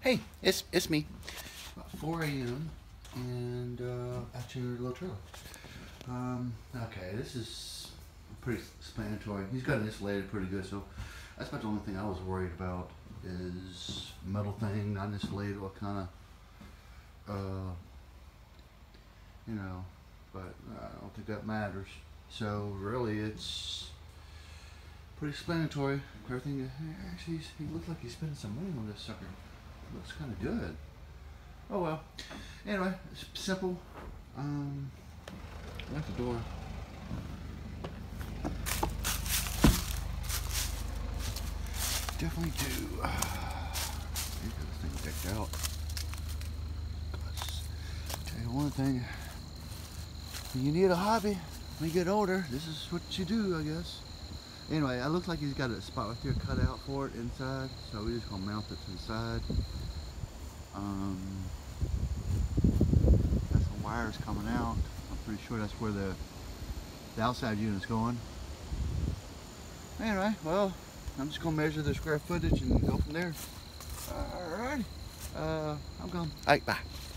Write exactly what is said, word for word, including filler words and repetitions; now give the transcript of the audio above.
Hey, it's it's me. About four A M and uh, at your little trailer. Um, okay, this is pretty explanatory. He's got it insulated pretty good, so that's about the only thing I was worried about is metal thing, not insulated, what kind of, uh, you know, but I don't think that matters. So really, it's pretty explanatory. Everything, actually, he looks like he's spending some money on this sucker. Looks kind of good. Oh well. Anyway, it's simple. Um, lock the door. Definitely do. Uh, get this thing decked out. Tell you one thing. When you need a hobby, when you get older, this is what you do, I guess. Anyway, it looks like he's got a spot right there cut out for it inside, so we're just gonna mount it to the side. Um, got some wires coming out. I'm pretty sure that's where the, the outside unit's going. Anyway, well, I'm just gonna measure the square footage and go from there. Alright, uh, I'm going. Alright, bye.